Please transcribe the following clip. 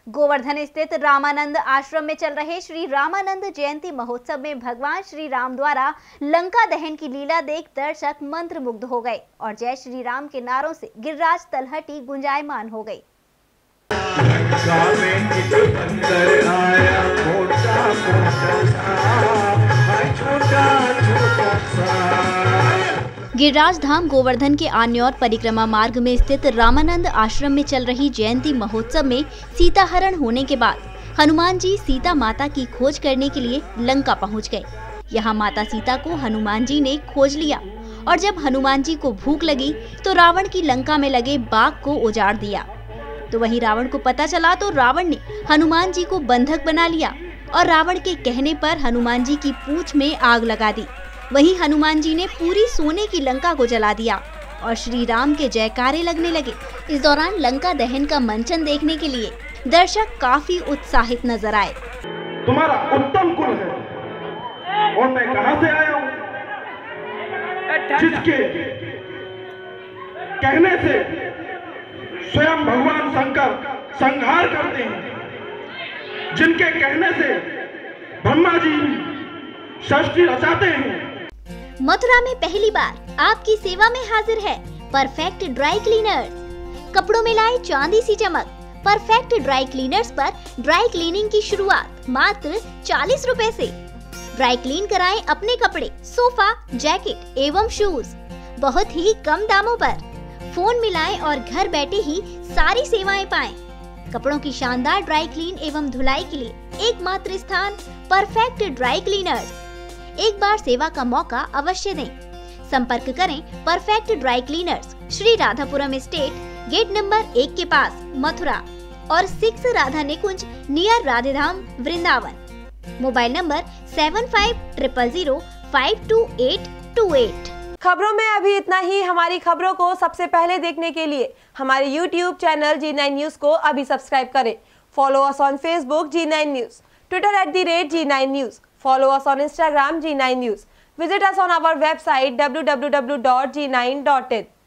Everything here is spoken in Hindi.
गोवर्धन स्थित रामानंद आश्रम में चल रहे श्री रामानंद जयंती महोत्सव में भगवान श्री राम द्वारा लंका दहन की लीला देख दर्शक मंत्रमुग्ध हो गए और जय श्री राम के नारों से गिरिराज तलहटी गुंजायमान हो गई। गिरिराज धाम गोवर्धन के आन्योर परिक्रमा मार्ग में स्थित रामानंद आश्रम में चल रही जयंती महोत्सव में सीता हरण होने के बाद हनुमान जी सीता माता की खोज करने के लिए लंका पहुंच गए। यहां माता सीता को हनुमान जी ने खोज लिया और जब हनुमान जी को भूख लगी तो रावण की लंका में लगे बाग को उजाड़ दिया। तो वहीं रावण को पता चला तो रावण ने हनुमान जी को बंधक बना लिया और रावण के कहने पर हनुमान जी की पूंछ में आग लगा दी। वहीं हनुमान जी ने पूरी सोने की लंका को जला दिया और श्री राम के जयकारे लगने लगे। इस दौरान लंका दहन का मंचन देखने के लिए दर्शक काफी उत्साहित नजर आए। तुम्हारा उत्तम कुल है और मैं कहां से आया हूं, जिसके कहने से स्वयं भगवान शंकर संहार करते हैं, जिनके कहने से ब्रह्मा जी सृष्टि रचाते हैं। मथुरा में पहली बार आपकी सेवा में हाजिर है परफेक्ट ड्राई क्लीनर्स। कपड़ों में लाए चांदी सी चमक। परफेक्ट ड्राई क्लीनर्स पर ड्राई क्लीनिंग की शुरुआत मात्र 40 रुपए से। ड्राई क्लीन कराएं अपने कपड़े, सोफा, जैकेट एवं शूज बहुत ही कम दामों पर। फोन मिलाएं और घर बैठे ही सारी सेवाएं पाएं। कपड़ों की शानदार ड्राई क्लीन एवं धुलाई के लिए एकमात्र स्थान परफेक्ट ड्राई क्लीनर्स। एक बार सेवा का मौका अवश्य दें। संपर्क करें perfect dry cleaners, Shri Radhapuram estate, gate number 1 के पास, मथुरा और 6 Radha Nikunj near Radhedham, Vrindavan. Mobile number 7500052828। खबरों में अभी इतना ही। हमारी खबरों को सबसे पहले देखने के लिए हमारे YouTube चैनल G9 न्यूज को अभी सब्सक्राइब करें। Follow us on Facebook G9 news, Twitter @G9 news, follow us on Instagram G9 News. Visit us on our website www.g9.in.